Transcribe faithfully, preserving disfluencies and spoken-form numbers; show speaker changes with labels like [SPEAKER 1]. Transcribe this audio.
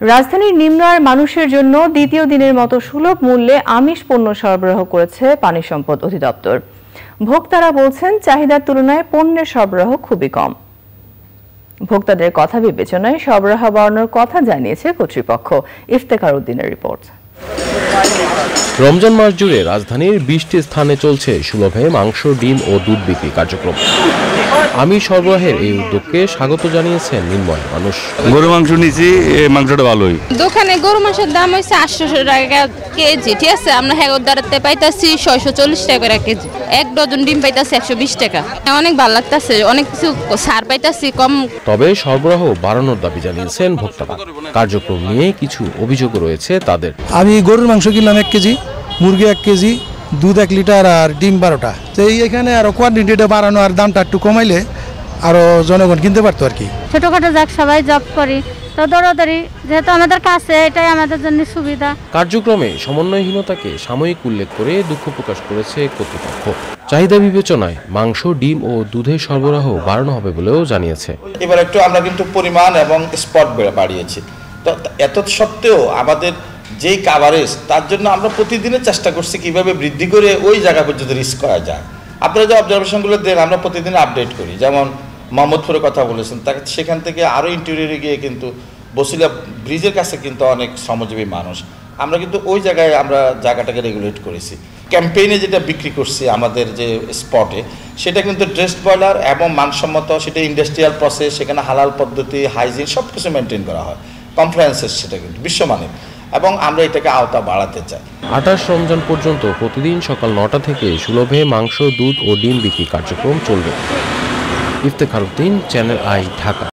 [SPEAKER 1] রাজধানীর নিম্ন আয়ের মানুষের জন্য দ্বিতীয় দিনের মতো সুলভ মূল্যে আমিষ পণ্য সরবরাহ করেছে পানি সম্পদ অধিদপ্তর। ভোক্তারা বলছেন, চাহিদার তুলনায় পণ্যের সরবরাহ খুবই কম। ভোক্তাদের কথা বিবেচনায় সরবরাহ বাড়ানোর কথা জানিয়েছে কর্তৃপক্ষ। ইফতেখার উদ্দিনের রিপোর্ট।
[SPEAKER 2] রমজান মাস জুড়ে রাজধানীর বিশটি স্থানে চলছে সুলভে মাংস, ডিম ও দুধ বিক্রি কার্যক্রম। আমিষ সরবরাহের এই উদ্যোগকে স্বাগত জানিয়েছেন নির্ময় মানুষ।
[SPEAKER 3] গরু মাংস নিচ্ছি, মাংসটা ভালোই।
[SPEAKER 4] দোকানে গরু মাংসের দাম হচ্ছে আটশো টাকা কেজি, ঠিক আছে। আমরা হেগোদারাতে পাইতাছি ছয়শো চল্লিশ টাকা করে কেজি। এক ডজন ডিম পাইতাছি একশো বিশ টাকা। অনেক ভালো লাগতেছে, অনেক কিছু ছাড় পাইতাছি কম।
[SPEAKER 2] তবে সরবরাহ বাড়ানোর দাবি জানিয়েছেন ভোক্তারা। কার্যক্রম নিয়ে কিছু অভিযোগ রয়েছে তাদের।
[SPEAKER 5] আমি গরুর মাংস কিনলাম এক কেজি, মুরগি এক কেজি, দুধ এক লিটার আর ডিম বারোটা। তো এখানে আরো কোয়ান্টিটিটা বাড়ানো আর দামটা একটু কমাইলে আরো জনগণ কিনতে পারতো আর কি।
[SPEAKER 6] ছোটখাটো যাক সবাই জব করি, তো দৌড়াদৌড়ি যেহেতু আমাদের কাছে, এটাই আমাদের জন্য সুবিধা।
[SPEAKER 2] কার্যক্রমে সমন্বয়হীনতাকে সাময়িক উল্লেখ করে দুঃখ প্রকাশ করেছে কর্তৃপক্ষ। চাহিদা বিবেচনায় মাংস, ডিম ও দুধের সরবরাহ বাড়ানো হবে বলেও জানিয়েছে।
[SPEAKER 7] এবার একটু আমরা কিন্তু পরিমাণ এবং স্পট বাড়িয়েছি। তো এত সত্ত্বেও আমাদের যেই কাভারেজ, তার জন্য আমরা প্রতিদিনের চেষ্টা করছি কিভাবে বৃদ্ধি করে ওই জায়গা পর্যন্ত রিস্ক করা যায়। আপনারা যে অবজারভেশনগুলো দেন আমরা প্রতিদিন আপডেট করি। যেমন মোহাম্মদপুরের কথা বলেছেন, তাকে সেখান থেকে আরও ইন্টেরিয়রে গিয়ে কিন্তু বসিলা ব্রিজের কাছে কিন্তু অনেক শ্রমজীবী মানুষ, আমরা কিন্তু ওই জায়গায় আমরা জায়গাটাকে রেগুলেট করেছি। ক্যাম্পেইনে যেটা বিক্রি করছি আমাদের যে স্পটে, সেটা কিন্তু ড্রেসড ব্রয়লার এবং মানসম্মত, সেটা ইন্ডাস্ট্রিয়াল প্রসেস, সেখানে হালাল পদ্ধতি, হাইজিন সব কিছু মেনটেন করা হয়, কমপ্লায়েন্সেস সেটা কিন্তু বিশ্বমানের, এবং আমরা এটাকে আওতা বাড়াতে চাই।
[SPEAKER 2] আঠাশ রমজান পর্যন্ত প্রতিদিন সকাল নটা থেকে সুলভে মাংস, দুধ ও ডিম বিক্রি কার্যক্রম চলবে। Iftekhar Uddin, channel I, Dhaka.